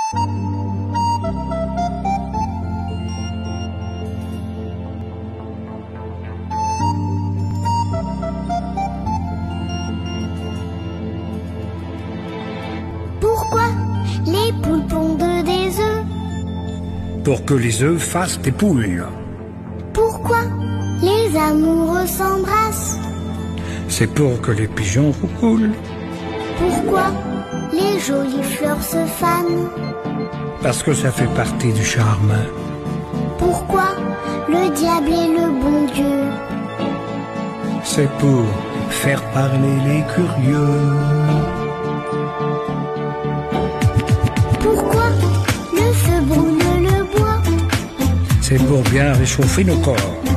Pourquoi les poules pondent des œufs? Pour que les œufs fassent des poules. Pourquoi les amoureux s'embrassent? C'est pour que les pigeons roucoulent. Pourquoi les jolies fleurs se fanent? Parce que ça fait partie du charme. Pourquoi le diable est le bon Dieu? C'est pour faire parler les curieux. Pourquoi le feu brûle le bois? C'est pour bien réchauffer nos corps.